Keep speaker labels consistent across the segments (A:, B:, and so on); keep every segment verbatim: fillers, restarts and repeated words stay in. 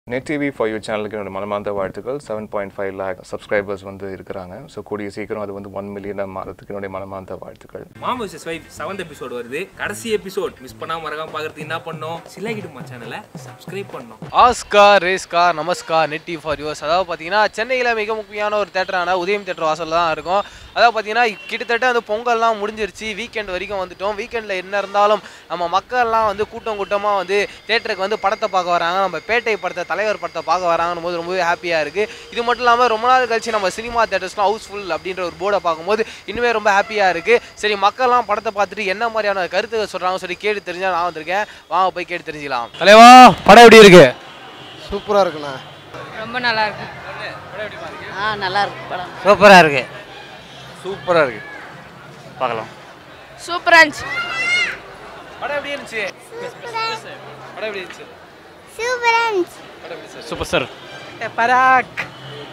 A: Net T V for you சேனலுக்கு என்னோட மனமார்ந்த வாழ்த்துக்கள். seven point five lakh subscribers வந்து இருக்காங்க. சோ கூடிய சீக்கிரம் அது வந்து one million மாறதுக்கு என்னோட மனமார்ந்த வாழ்த்துக்கள்.
B: Mom vs wife seventh episode வருது. கடைசி எபிசோட் மிஸ் பண்ணாம மறக்காம பார்க்கிறது என்ன பண்ணனும்? சிலைகிடுமா சேனலை சப்ஸ்கிரைப் பண்ணனும்.
C: ஆஸ்கார் ரேஸ்கார் நமஸ்கார் நெட் டிவி ஃபார் யூஸ். அதாவது பாத்தீங்கன்னா சென்னையில மிக முக்கியமான ஒரு தியேட்டரான உதயம் தியேட்டர் வாசல்ல தான் இருக்கும். அதாவது பாத்தீங்கன்னா கிட்டத்தட்ட அந்த பொங்கல்லாம் முடிஞ்சிருச்சு, வீக்கெண்ட் வரைக்கும் வந்துட்டோம். வீக்கெண்ட்ல என்ன இருந்தாலும் நம்ம மக்கள்லாம் வந்து கூட்டம் கூட்டமா வந்து தியேட்டருக்கு வந்து படத்தை பார்க்க வராங்க. நம்ம பேட்டை படத்தை தலைவர் படத்தை பார்க்க வராங்கன்னு போது ரொம்பவே ஹாப்பியாக இருக்குது. இது மட்டும் இல்லாமல் ரொம்ப நாள் கழிச்சு நம்ம சினிமா தேட்டர்ஸ்லாம் ஹவுஸ்ஃபுல் அப்படின்ற ஒரு போர்டை பார்க்கும்போது இன்னுமே ரொம்ப ஹாப்பியாக இருக்குது. சரி, மக்கள்லாம் படத்தை பார்த்துட்டு என்ன மாதிரியான கருத்துக்கள் சொல்கிறாங்கன்னு சொல்லி கேட்டு தெரிஞ்சால் நான் வந்திருக்கேன். வாங்க போய் கேட்டு தெரிஞ்சுக்கலாம். தலைவா, படம் எப்படி இருக்கு?
D: சூப்பராக இருக்குண்ணா.
E: ரொம்ப நல்லா இருக்கு.
F: ஆ நல்லா இருக்கு படம்.
C: சூப்பராக இருக்கு. சூப்பராக இருக்கு. பார்க்கலாம்.
E: சூப்பரா இருந்துச்சு.
C: படம் எப்படி இருந்துச்சு? படம் எப்படி இருந்துச்சு?
E: சூப்பரா இருந்துச்சு.
C: சூப்பர்
D: பராக்.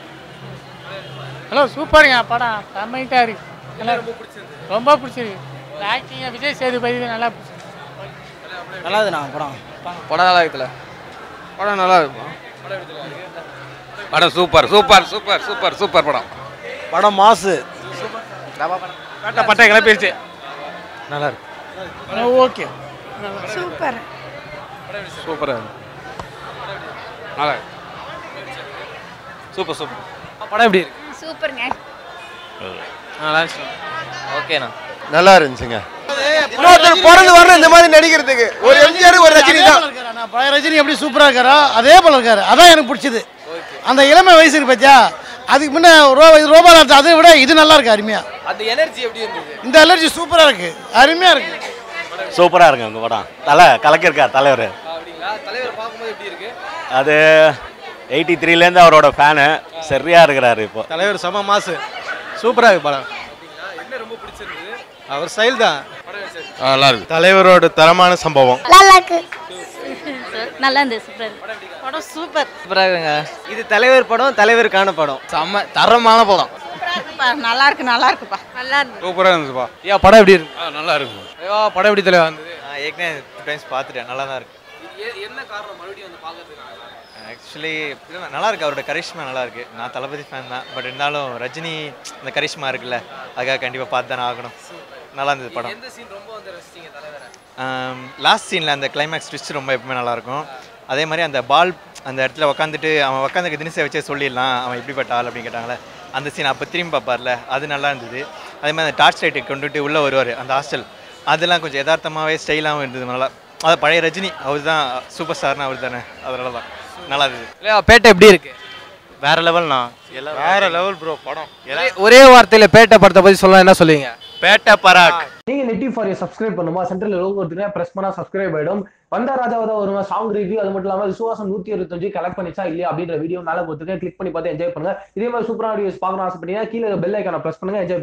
D: ஹலோ, சூப்பருங்க படம். கம்மிட்டாக இருக்கு. நல்லா ரொம்ப பிடிச்சிருக்கு. ரொம்ப பிடிச்சிருக்கு. ஆக்டிங் விஜய் சேதுபதி நல்லா பிடிச்சிருக்கு. நல்லா இருக்குண்ணா படம்.
C: படம் நல்லா இருக்குல்ல?
D: படம் நல்லா இருக்கும்.
G: படம் super super super super super படம்.
D: படம் மாசு.
C: பட்டை பட்டை கிளப்பிடுச்சு.
D: நல்லா இருக்கு. ஓகே.
E: சூப்பர்.
G: சூப்பராக நல்லா சூப்பர் சூப்பர்.
C: படம் எப்படி இருக்கு?
E: சூப்பர்ங்க.
C: நல்லா இருந்துச்சு. ஓகேண்ணா.
D: நல்லா இருந்துச்சுங்க. இன்னொருத்தர் பிறந்து வரணும் இந்த மாதிரி நடிக்கிறதுக்கு. ஒரு எம்ஜிஆர் ஒரு ரஜினி தான். பழைய ரஜினி எப்படி சூப்பராக இருக்காரோ அதே போல இருக்காரு. அதான் எனக்கு பிடிச்சது. அந்த இளமை வயசு இருக்கு பத்தியா, அதுக்கு முன்ன ரோபா அதை விட இது நல்லா இருக்கு. அருமையா
C: அந்த எனர்ஜி எப்படி இருந்தது?
D: இந்த எனர்ஜி சூப்பரா இருக்கு. அருமையா இருக்கு.
H: சூப்பராக இருக்குங்க உங்கள் படம். தலை கலக்கிருக்கார் தலைவர்.
C: அப்படிங்களா? தலைவர் பார்க்கும்போது எப்படி இருக்கு?
H: அது எயிட்டி த்ரீலேருந்து அவரோட ஃபேனு. சரியாக இருக்கிறாரு இப்போ.
D: தலைவர் செம மாசு. சூப்பராக இருக்கு படம்.
C: என்ன ரொம்ப பிடிச்சிருந்தது?
D: அவர் ஸ்டைல் தான்.
G: நல்லா இருக்கு.
D: தலைவரோட தரமான சம்பவம்.
E: நல்லா இருக்கு. நல்லா இருந்துச்சு. சூப்பர்.
F: படம் சூப்பர்.
C: சூப்பராக இருக்குங்க.
D: இது தலைவர் படம், தலைவருக்கான படம்.
C: செம்ம தரமான படம்.
F: நல்லா இருக்கு நல்லா இருக்குப்பா.
E: நல்லா இருக்கு.
G: சூப்பராக இருந்துச்சுப்பா.
C: ஐயா, படம் எப்படி இருக்கு?
G: நல்லா இருக்கும்.
C: ஐயா, படம் எப்படி தலைவா இருந்தது?
I: நான் ஏற்கனவே டைம்ஸ் பார்த்துட்டேன். நல்லா தான் இருக்கு.
C: என்ன காரணம் மறுபடியும் வந்து பார்க்கறதுக்கு?
I: ஆக்சுவலி நல்லா இருக்கு. அவரோட கரிஷ்மா நல்லா இருக்கு. நான் தளபதி ஃபேன் தான். பட் இருந்தாலும் ரஜினி இந்த கரிஷ்மா இருக்குல்ல, அதுக்காக கண்டிப்பாக பார்த்து தானே ஆகணும். நல்லா இருந்தது படம்.
C: எந்த சீன் ரொம்ப வந்து ரசிச்சீங்க தலைவரை?
I: லாஸ்ட் சீனில் அந்த கிளைமேக்ஸ் ட்விஸ்ட் ரொம்ப எப்பவுமே நல்லாயிருக்கும். அதே மாதிரி அந்த பால் அந்த இடத்துல உட்காந்துட்டு அவன் உட்காந்துக்கு தினசை வச்சே சொல்லிடலாம் அவன் இப்படிப்பட்ட ஆள் அப்படின்னு கேட்டாங்களே, அந்த சீன் அப்போ திரும்பி பார்ப்பார்ல, அது நல்லா இருந்தது. அதே மாதிரி அந்த டார்ச் லைட்டை கொண்டுட்டு உள்ளே வருவார் அந்த ஹாஸ்டல், அதெல்லாம் கொஞ்சம் யதார்த்தமாகவே ஸ்டைலாகவும் இருந்தது. நல்லா அது பழைய ரஜினி அவர் தான் சூப்பர் ஸ்டார்னு அவர் தானே, அதனால தான் நல்லா இருந்தது.
C: இல்லையா, பேட்டை எப்படி இருக்கு?
H: வேற லெவல்ண்ணா. எல்லாம்
D: வேற லெவல் ப்ரோ படம்.
C: ஒரே வார்த்தையில் பேட்டை படத்தை பற்றி சொல்லலாம், என்ன சொல்லுவீங்க?
H: பேட்டை பராக்.
J: நீங்க net TV for you subscribe பண்ணுமா? சென்ட்ரல் லோகோ இருக்குங்க, பிரஸ் பண்ணா சப்ஸ்கிரைப் ஆயிடும். வந்த ராஜாவதா வருமா சாங் ரிவ்யூ, அது மட்டும் இல்லாமல் விசுவாசம் நூத்தி இருபத்தஞ்சு கலெக்ட் பண்ணிச்சா இல்லையா அப்படின்ற வீடியோ மேலே கொடுத்துருக்கேன். கிளிக் பண்ணி பார்த்து என்ஜாய் பண்ணுங்க. இதே மாதிரி சூப்பரான வீடியோஸ் பார்க்கணும் ஆசைப்பட்டீங்கன்னா கீழே பெல் ஐக்கான பிரஸ் பண்ணுங்க. என்ஜாய்